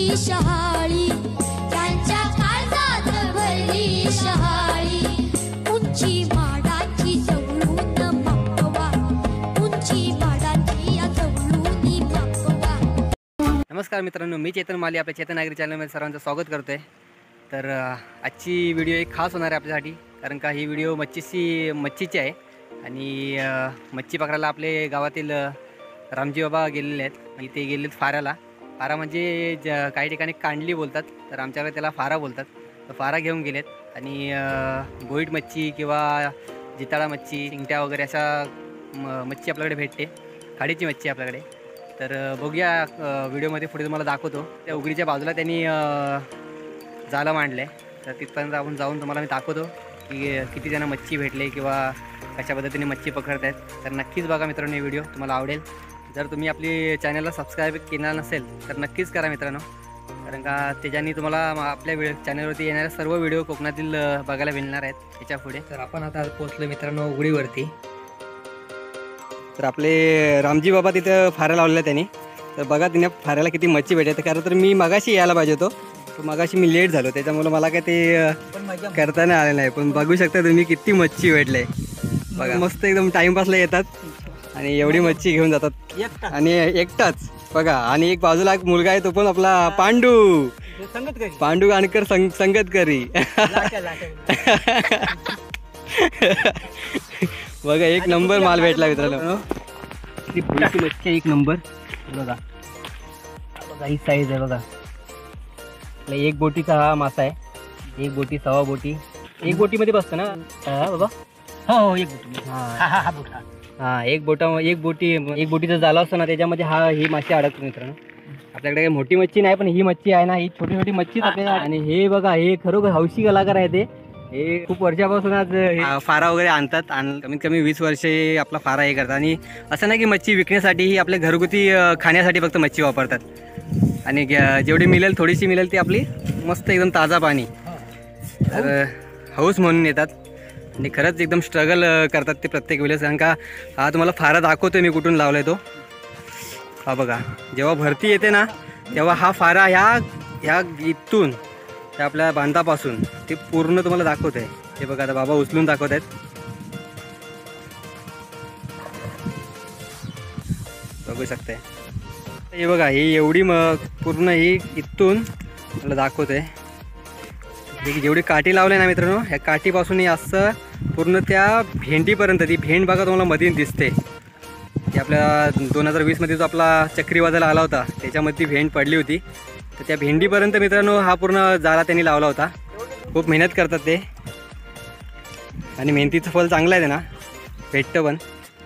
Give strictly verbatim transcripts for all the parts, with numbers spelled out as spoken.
भरली शहाळी, त्यांच्या काळजात भरली शहाळी, उंची माडाची जवळून मापवा, उंची माडाची या जवळून मापवा। नमस्कार मित्रांनो, मी चेतन माली आपल्या चेतन नागरी चॅनलमध्ये सर्वांचं स्वागत करतोय। तर आजची व्हिडिओ एक खास होणार आहे आपल्यासाठी, कारण का ही व्हिडिओ मच्छीची मच्छीची आहे आणि मच्छी पकडायला आपले गावातील रामजी बाबा गेलेले आहेत। इथे गेलेत फाऱ्याला। फारा म्हणजे ज काही ठिकाणी कांडली बोलतात, तर आमच्याकडे त्याला फारा बोलतात। तर फारा घेऊन गेलेत आणि गोईट मच्छी किंवा जिताळा मच्छी, चिंगट्या वगैरे अशा मच्छी आपल्याकडे भेटते, खाडीची मच्छी आपल्याकडे। तर बघूया व्हिडिओमध्ये पुढे तुम्हाला दाखवतो। त्या उघडीच्या बाजूला त्यांनी जाळं मांडलं आहे, तर तिथपर्यंत आपण जाऊन तुम्हाला मी दाखवतो की किती जण मच्छी भेटले किंवा कशा पद्धतीने मच्छी पकडत आहेत। तर नक्कीच बघा मित्रांनो, ही व्हिडिओ तुम्हाला आवडेल। जर तुम्ही आपली चॅनलला सबस्क्राईब केला नसेल तर नक्कीच करा मित्रांनो, कारण का त्याच्यानी तुम्हाला आपल्या व्हिडिओ चॅनलवरती येणारे सर्व व्हिडिओ कोकणातील बघायला मिळणार आहेत त्याच्या पुढे। तर आपण आता पोहोचलो मित्रांनो उघडीवरती। तर आपले रामजी बाबा तिथं फाऱ्या लावलेल्या त्यांनी। तर बघा तिने फाऱ्याला किती मच्छी भेटते, कारण तर मी मगाशी यायला पाहिजे होतो, तर मगाशी मी लेट झालो, त्याच्यामुळे मला काय ते करता नाही आलं नाही। पण बघू शकता तुम्ही किती मच्छी भेटले बघा, मस्त एकदम टाइमपासला येतात आणि एवढी मच्छी घेऊन जातात आणि एकटाच बघा। आणि एक बाजूला एक मुलगा आहे, तो पण आपला पांडू पांडू गाणकर संग संगतकरी बघा, एक नंबर माल भेटला मित्रांनो। ती पुढची मच्छी एक नंबर बघा, बघा ही साईज आहे बघा। एक बोटीचा हा मासा आहे, एक बोटी सव्वा बोटी, एक बोटीमध्ये बसतं ना बाबा? हो हो, एक बोटी। हा हा एक बोटा एक बोटी एक बोटीचं जाळं असतं ना, त्याच्यामध्ये हा ही माशी अडकतो मित्रांनो। आपल्याकडे काही मोठी मच्छी नाही, पण ही मच्छी आहे ना, ही छोटी छोटी मच्छीच आपल्याला। आणि हे बघा, हे खरोखर हौशी कलाकार आहे ते। हे खूप वर्षापासून आज फारा वगैरे आणतात आणि कमीत कमी वीस वर्षे आपला फारा हे करतात। आणि असं नाही की मच्छी विकण्यासाठी, ही आपल्या घरगुती खाण्यासाठी फक्त मच्छी वापरतात। आणि जेवढी मिळेल थोडीशी मिळेल ती आपली मस्त एकदम ताजा पाणी, तर हौस म्हणून येतात आणि खरंच एकदम स्ट्रगल करतात ते प्रत्येक वेळेस। कारण का हा तुम्हाला फारा दाखवतोय मी कुठून लावलाय तो, हा बघा। जेव्हा भरती येते ना, तेव्हा हा फारा ह्या ह्या इथून त्या आपल्या बांधापासून ते पूर्ण तुम्हाला दाखवत आहे। हे बघा, आता बाबा उचलून दाखवत आहेत, बघू शकताय। हे बघा, ही एवढी मग पूर्ण ही इथून मला दाखवत आहे। जेवढी काठी लावली ना मित्रांनो, ह्या काठीपासून असं पूर्ण त्या भेंडीपर्यंत, ती भेंड बघा तुम्हाला मध्ये दिसते, ती आपल्या दोन हजार वीसमध्ये जो आपला चक्रीवादळा आला होता त्याच्यामध्ये ती भेंड पडली होती। तर त्या भेंडीपर्यंत मित्रांनो हा पूर्ण जाळा त्यांनी लावला होता। खूप मेहनत करतात ते आणि मेहनतीचं फल चांगलं आहे ना, भेटतं पण।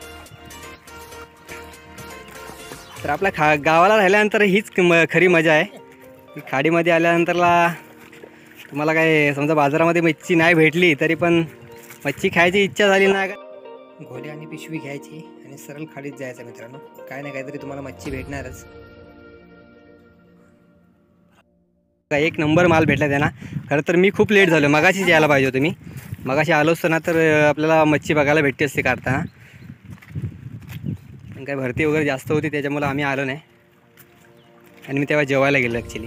तर आपल्या खा गावाला राहिल्यानंतर हीच खरी मजा आहे की खाडीमध्ये आल्यानंतरला तुम्हाला काय समजा बाजारामध्ये मच्छी नाही भेटली तरी पण मच्छी खायची इच्छा झाली ना, घोडे आणि पिशवी घ्यायची आणि सरळ खाडीत जायचं मित्रांनो। काय ना काहीतरी तुम्हाला मच्छी भेटणारच। एक नंबर माल भेटला त्यांना। खरं तर मी खूप लेट झालो, मगाशीच यायला पाहिजे होतं मी। मगाशी आलो असतो ना तर आपल्याला मच्छी बघायला भेटते असते काढताना, पण काय भरती वगैरे जास्त होती त्याच्यामुळे आम्ही आलो नाही आणि मी तेव्हा जेवायला गेलो ॲक्च्युली।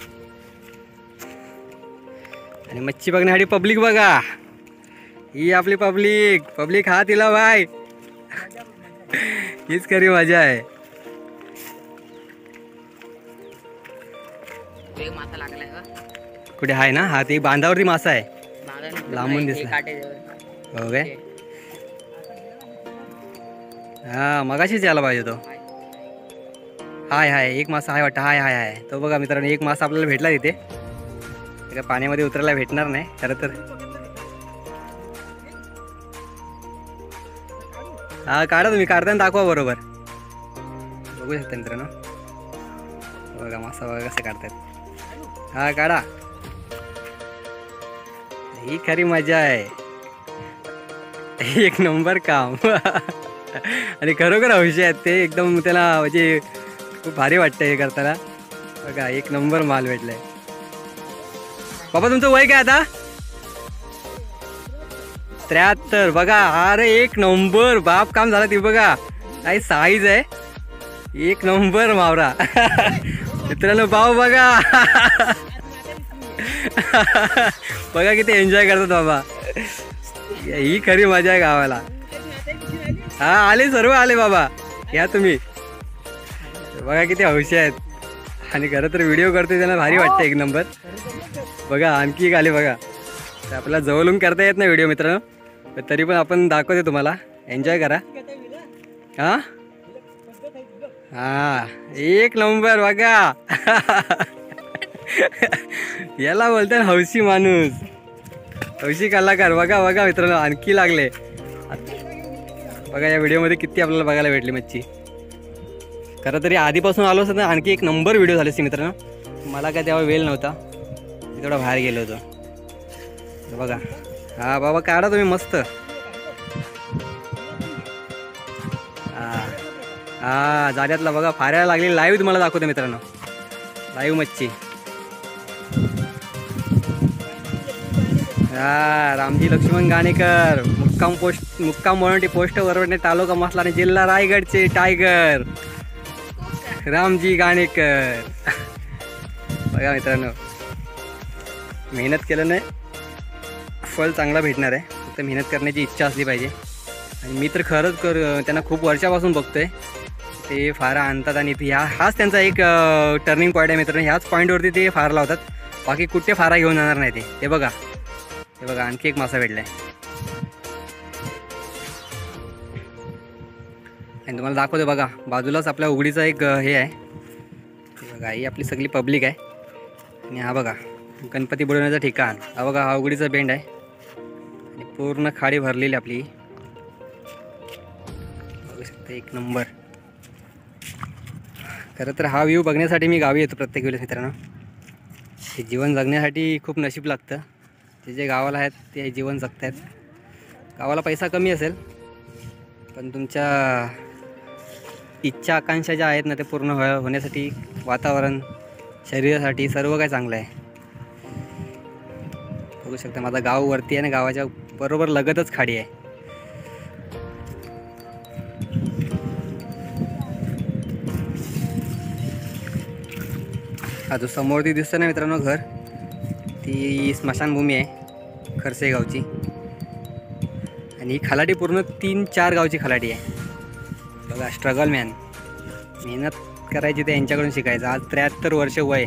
आणि मच्छी बघण्यासाठी पब्लिक बघा, ही आपली पब्लिक पब्लिक हा तिला बाय, हीच खरी मजा आहे। कुठे आहे ना, हा ते बांधावरती मासा आहे, लांबून दिसला हो काय? हा मगाशीच यायला पाहिजे तो। हाय हाय एक मासा आहे वाटतं, हाय हाय हाय तो बघा मित्रांनो, एक मासा आपल्याला भेटला तिथे। काय पाण्यामध्ये उतरायला भेटणार नाही खरं तर। हा काढा तुम्ही, काढताना दाखवा बरोबर, बघू शकता मित्रांनो। बघा मासा बघा कसं काढतात, हा काढा, ही खरी मजा आहे, एक नंबर काम आणि खरोखर हौशी आहेत ते एकदम, त्याला म्हणजे खूप भारी वाटतं हे करताना। बघा एक नंबर माल भेटलाय। बाबा तुमचं वय काय आता? त्र्याहत्तर बघा, अरे एक नंबर बाप काम झाला ती बघा, काय साईज आहे, एक नंबर मावरा मित्रांनो भाऊ बघा बघा किती एन्जॉय करतात बाबा. ही खरी मजा आहे गावाला. हा आले सर्व आले बाबा. या तुम्ही बघा किती हौशी आहेत. आणि खरं तर व्हिडिओ करते त्यांना भारी वाटतं एक नंबर. बघा आणखी एक आले बघा. तर आपल्याला जवळून करता येत नाही व्हिडिओ मित्रांनो, तरी पण आपण दाखवते तुम्हाला. एन्जॉय करा. हा हा एक नंबर बघा. याला बोलतात हौशी माणूस, हौशी कलाकार. बघा बघा मित्रांनो आणखी लागले. बघा या व्हिडिओमध्ये किती आपल्याला बघायला भेटली मच्छी. खरं तरी आधीपासून आलो असतं ना आणखी एक नंबर व्हिडिओ झाले असते मित्रांनो. मला काय तेव्हा वेळ नव्हता, मी थोडा बाहेर गेलो होतो. बघा हा बाबा काढा तुम्ही मस्त. हा हा जाड्यातला बघा फाऱ्याला लागली. लाईव्ह तुम्हाला दाखवतो मित्रांनो, लाईव्ह मच्छी. हा रामजी लक्ष्मण गाणेकर, मुक्काम पोस्ट मुक्काम मोरंटी पोस्ट वरवणे तालुका मसला आणि जिल्हा रायगडचे टायगर रामजी गाणेकर. बघा मित्रांनो मेहनत केलं नाही फळ चांगला भेटणार आहे. फक्त मेहनत करण्याची इच्छा असली पाहिजे. आणि मी तर खरंच कर त्यांना खूप वर्षापासून बघतोय. ते फारा आणतात आणि ह्या हाच त्यांचा एक टर्निंग पॉईंट आहे मित्रांनो. ह्याच पॉईंटवरती ते फार लावतात, बाकी कुठे फारा घेऊन जाणार नाही ते. ते बघा हे बघा आणखी एक मासा भेटलाय. आणि तुम्हाला दाखवतो बघा बाजूलाच आपल्या उघडीचा एक हे आहे. बघा ही आपली सगळी पब्लिक आहे. आणि हा बघा गणपती बुडवण्याचं ठिकाण. हा बघा हा उघडीचा बेंड आहे आणि पूर्ण खाडी भरलेली आपली. बघू शकता एक नंबर. खरं तर हा व्ह्यू बघण्यासाठी मी गावी येतो प्रत्येक वेळेस मित्रांनो. हे जीवन जगण्यासाठी खूप नशीब लागतं. ते जे गावाला आहेत ते जीवन जगत आहेत. गावाला पैसा कमी असेल पण तुमच्या इच्छा आकांक्षा ज्या आहेत ना ते पूर्ण हो होण्यासाठी वातावरण शरीरासाठी सर्व काय चांगलं आहे. बघू शकता माझा गाव वरती आहे ना, गावाच्या बरोबर लगतच खाडी आहे. हा जो समोर ती दिसतं ना मित्रांनो घर, ती स्मशानभूमी आहे खरसे गावची. आणि ही खलाटी पूर्ण तीन चार गावची खलाटी आहे. बघा स्ट्रगल मॅन, मेहनत करायची ते यांच्याकडून शिकायचं. आज त्र्याहत्तर वर्ष वय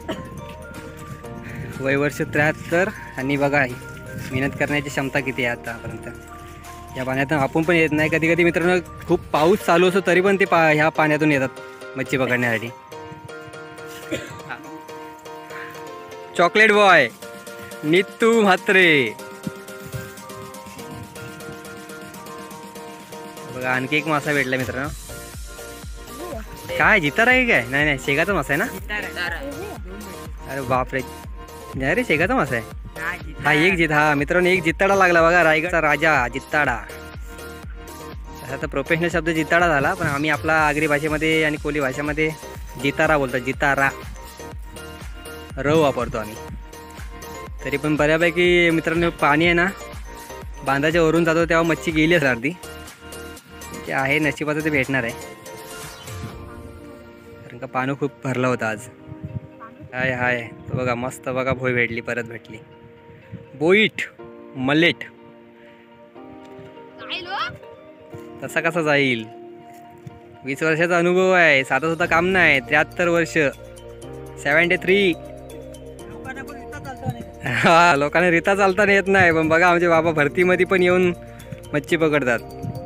वय वर्ष त्र्याहत्तर. आणि बघा मेहनत करण्याची क्षमता किती आहे आतापर्यंत. या पाण्यातून आपण पण येत नाही कधी कधी मित्रांनो. खूप पाऊस चालू असतो तरी पण ते पा ह्या पाण्यातून येतात मच्छी पकडण्यासाठी. Chocolate boy Nittu Mhatre. बघा आणखी एक मासा भेटला मित्रांनो. काय जितारा आहे काय? नाही नाही शेगाचा मासा आहे ना. अरे बापरे नाही रे शेगाचा मासा आहे हा. एक जित हा मित्रांनो एक जिताडा लागला बघा. रायगडचा राजा जिताडा. तसा तर प्रोफेशनल शब्द जिताडा झाला पण आम्ही आपला आगरी भाषेमध्ये आणि कोली भाषेमध्ये जितारा बोलतो. जितारा र वापरतो आम्ही. तरी पण बऱ्यापैकी मित्रांनो पाणी आहे ना बांधाच्या वरून जातो तेव्हा मच्छी गेली असं अर्धी. ते आहे नशिबाचं ते भेटणार आहे कारण का पाणी खूप भरलं होतं आज. हाय हाय तो बघा मस्त बघा भोय भेटली परत भेटली. बोईट मलेट तसा कसा जाईल. वीस वर्षाचा अनुभव आहे. साधा सुद्धा काम नाही. त्र्याहत्तर वर्ष सेव्हन्टी थ्री. हा लोकांना रिता चालताना येत नाही पण बघा आमचे बाबा भरतीमध्ये पण येऊन मच्छी पकडतात.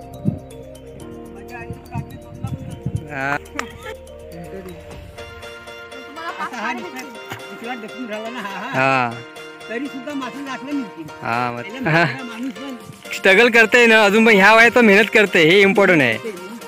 हा स्ट्रगल करते ना अजून पण ह्या वयात मेहनत करते हे इम्पॉर्टंट आहे.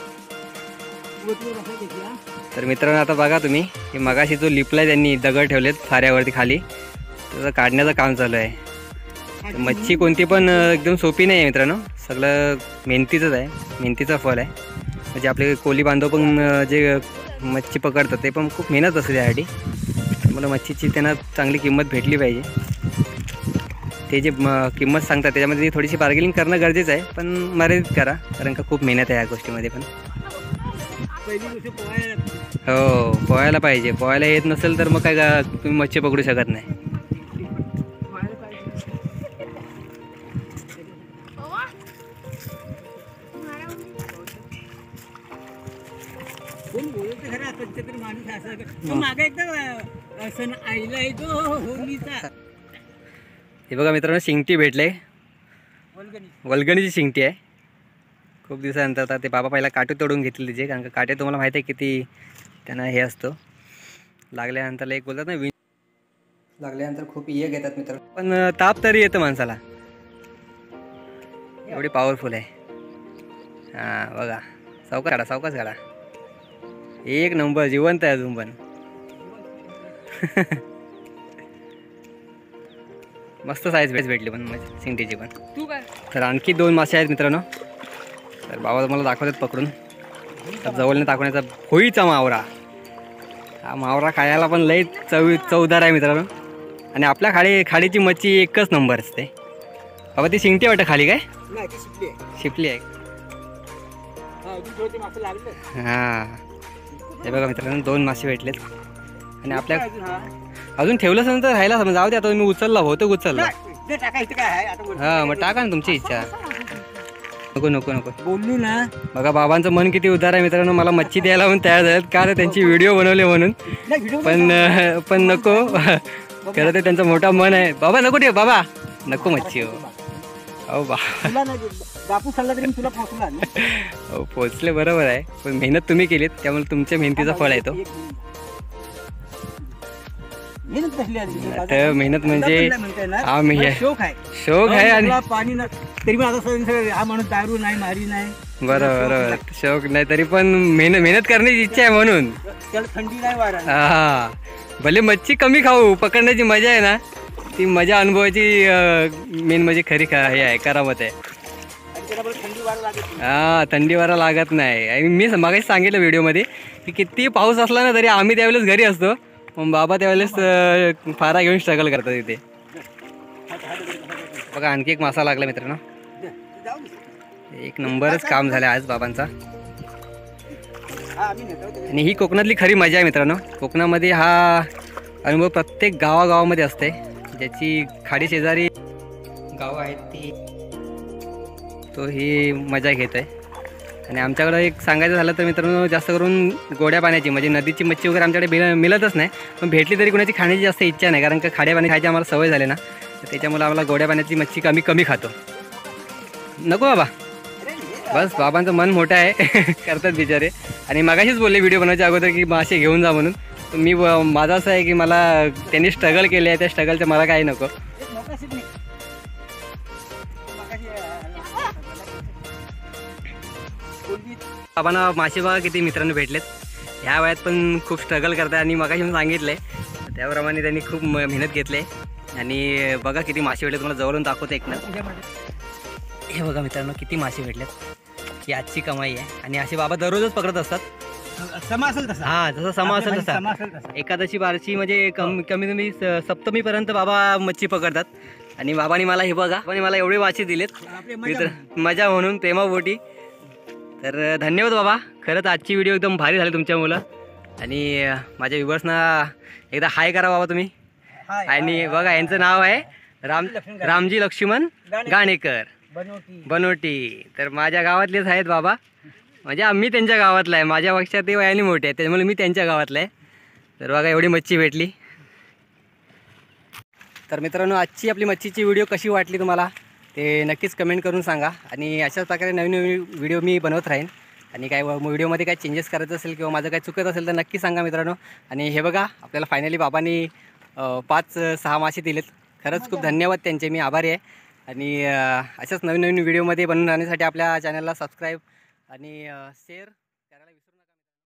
तर मित्रांनो आता बघा तुम्ही हे मगाशी जो लिपलाय त्यांनी दगड ठेवलेत फाऱ्यावरती खाली त्याचं काढण्याचं काम चालू आहे. मच्छी कोणती पण एकदम सोपी नाही आहे मित्रांनो. सगळं मेहनतीचंच आहे. मेहनतीचं फळ आहे. म्हणजे आपले कोली बांधव पण जे मच्छी पकडतात ते पण खूप मेहनत असते त्यासाठी. मला मच्छीची त्यांना चांगली किंमत भेटली पाहिजे. ते जे किंमत सांगतात त्याच्यामध्ये थोडीशी बार्गेनिंग करणं गरजेचं आहे पण मर्यादित करा कारण का खूप मेहनत आहे या गोष्टीमध्ये पण. हो पोहायला पाहिजे. पोहायला येत नसेल तर मग काय का तुम्ही मच्छी पकडू शकत नाही. हे बघा मित्रांनो शिंगटी भेटले. वल्गणीची शिंगटी आहे. खूप दिवसानंतर आता ते बाबा पहिला काटे तोडून घेतले तिचे, कारण का काटे तुम्हाला माहिती आहे किती त्यांना हे असतो. लागल्यानंतर एक बोलतात ना विं लागल्यानंतर खूप ये घेतात मित्रांनो, पण ताप तरी येतं माणसाला, एवढी पॉवरफुल आहे. हां बघा सावकाश गाडा सावकाश गाडा एक नंबर जिवंत आहे अजून पण. मस्त साईज भेट भेटली पण शिंगटीची पण. तर आणखी दोन मासे आहेत मित्रांनो. तर बाबा मला दाखवतात पकडून. तर जवळने दाखवण्याचा होळीचा मावरा. हा मावरा खायला पण लई चव चवदार आहे मित्रांनो. आणि आपल्या खाडी खाडीची मच्छी एकच नंबर असते. बाबा ती शिंगटी वाटतं खाली काय शिपली आहे. हां हे बघा मित्रांनो दोन मासे भेटलेत. आणि आपल्या अजून ठेवलंच नंतर राहिला समजा जाऊ दे. आता मी उचलला होतो उचलला. हां मग टाका ना तुमची इच्छा. नको नको नको बोललो ना. बघा बाबांचं मन किती उदार आहे मित्रांनो. मला मच्छी द्यायला पण तयार झालेत का तर त्यांची व्हिडिओ बनवले म्हणून. पण पण नको खरं तर त्यांचं मोठा मन आहे. बाबा नको दे बाबा नको मच्छी. हो हो बा बापू सल्ला तरी तुला पोहोचला. हो पोचले बरोबर आहे, पण मेहनत तुम्ही केलीत त्यामुळे तुमच्या मेहनतीचा फळ आहे तो. तर मेहनत म्हणजे हा मी शोक आहे शोक आहे. आणि पाणी तरी पण आता हा माणूस दारू नाही मारी नाही. बरोबर बरोबर शौक नाही तरी पण मेहनत मेहनत करण्याची इच्छा आहे म्हणून. त्याला थंडी नाही वारा. हा भले मच्छी कमी खाऊ, पकडण्याची मजा आहे ना ती मजा अनुभवायची मेन म्हणजे खरी खा हे आहे करामत आहे. हा थंडी वारा लागत नाही. आणि मी मागाशी सांगितलं व्हिडिओमध्ये की किती पाऊस असला ना तरी आम्ही त्यावेळेस घरी असतो. मग बाबा त्यावेळेस फारा घेऊन स्ट्रगल करतात तिथे. बघा आणखी एक मासा लागला मित्रांनो. एक नंबरच काम झालं आज बाबांचा. आणि ही कोकणातली खरी मजा आहे मित्रांनो. कोकणामध्ये हा अनुभव प्रत्येक गावागावामध्ये असते. ज्याची खाडी शेजारी गावं आहेत ती तो ही मजा घेत आहे. आणि आमच्याकडं एक सांगायचं झालं तर मित्रांनो जास्त करून गोड्या पाण्याची म्हणजे नदीची मच्छी वगैरे आमच्याकडे मिळ मिळतच नाही. पण भेटली तरी कोणाची खाण्याची जास्त इच्छा नाही, कारण का खाड्या पाणी खायची आम्हाला सवय झाली ना. तर त्याच्यामुळे आम्हाला गोड्या पाण्याची मच्छी कमी कमी खातो. नको बाबा बस बाबांचं मन मोठं आहे करतात बिचारे. आणि मागाशीच बोलले व्हिडिओ बनवायच्या अगोदर की मासे घेऊन जा म्हणून. तर मी माझं असं आहे की मला त्यांनी स्ट्रगल केले आहे, त्या स्ट्रगलचं मला काही नको. बाबांना मासे बघा किती मित्रांनो भेटलेत. ह्या वयात पण खूप स्ट्रगल करतात आणि मगाशी मी सांगितलं आहे त्याप्रमाणे त्यांनी खूप मेहनत घेतली. आणि बघा किती मासे भेटले तुम्हाला जवळून दाखवतो एक ना. हे बघा मित्रांनो किती मासे भेटलेत. ही आजची कमाई आहे. आणि असे बाबा दररोजच पकडत असतात. समा असेल तसा. हा जसा समा असेल तसा. एकादशी बारशी म्हणजे कमी कमी कमी सप्तमीपर्यंत बाबा मच्छी पकडतात. आणि बाबांनी मला हे बघा बाबांनी मला एवढे मासे दिलेत मित्र मजा म्हणून प्रेमापोटी. तर धन्यवाद बाबा. खरंच आजची व्हिडिओ एकदम भारी झाली तुमच्या मुलं. आणि माझ्या व्ह्युअर्सना एकदा हाय करा बाबा तुम्ही. आणि बघा यांचं नाव आहे राम रामजी लक्ष्मण गाणेकर बनोटी. तर माझ्या गावातलेच आहेत बाबा. म्हणजे आम्ही त्यांच्या गावातला आहे. माझ्यापेक्षा ते वयाने मोठे आहेत त्याच्यामुळे मी त्यांच्या गावातला आहे. तर बघा एवढी मच्छी भेटली. तर मित्रांनो आजची आपली मच्छीची व्हिडिओ कशी वाटली तुम्हाला ते नक्कीच कमेंट करून सांगा. आणि अशाच प्रकारे नवीन नवीन व्हिडिओ मी बनवत राहीन. आणि काय व्हिडिओमध्ये काय चेंजेस करायचं असेल किंवा माझं काय चुकत असेल तर नक्की सांगा मित्रांनो. आणि हे बघा आपल्याला फायनली बाबांनी पाच सहा मासे दिलेत. खरंच खूप धन्यवाद त्यांचे, मी आभारी आहे. आणि अशाच नवीन नवीन व्हिडिओमध्ये बनवून राहण्यासाठी आपल्या चॅनलला सबस्क्राईब आणि शेअर